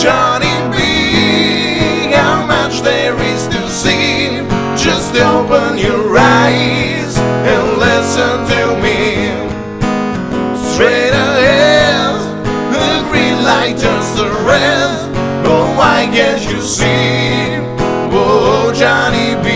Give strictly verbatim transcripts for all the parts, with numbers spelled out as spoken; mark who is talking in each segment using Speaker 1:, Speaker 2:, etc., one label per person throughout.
Speaker 1: Johnny B, how much there is to see. Just open your eyes and listen to me. Straight ahead, the green light turns to red. Oh, why can't you see? Oh, Johnny B.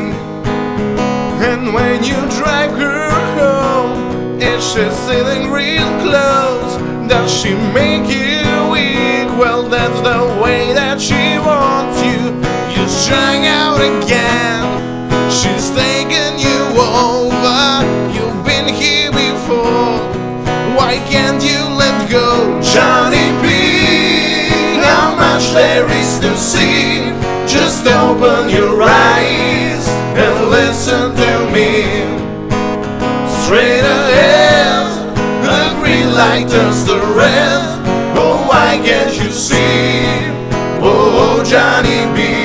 Speaker 1: And when you drive her home, is she sitting real close? Does she make you weak? Well, that's the way that she wants you. You're strung out again. She's taken you over. You've been here before. Why can't you let go? Johnny B, how much there is to see. Just open your eyes and listen to me. Straight ahead, the green light turns to red. Oh, why can't you see? Oh, Johnny B.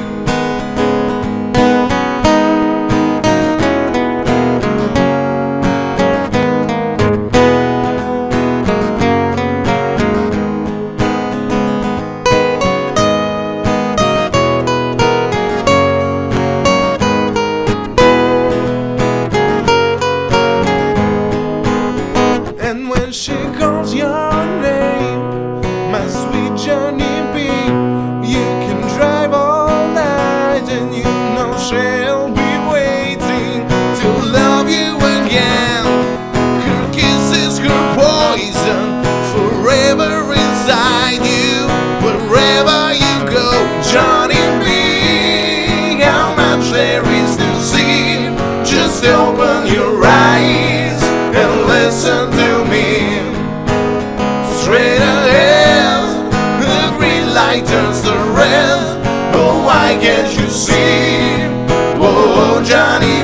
Speaker 1: And when she calls your name, my sweet Johnny B, you can drive all night and you know she'll be waiting to love you again. Her kisses, her poison, forever inside you, wherever you go. Johnny B, how much there is to see. Just open your eyes and listen to me. Straight ahead, the green light turns to red. Oh, why can't you see? Oh, Johnny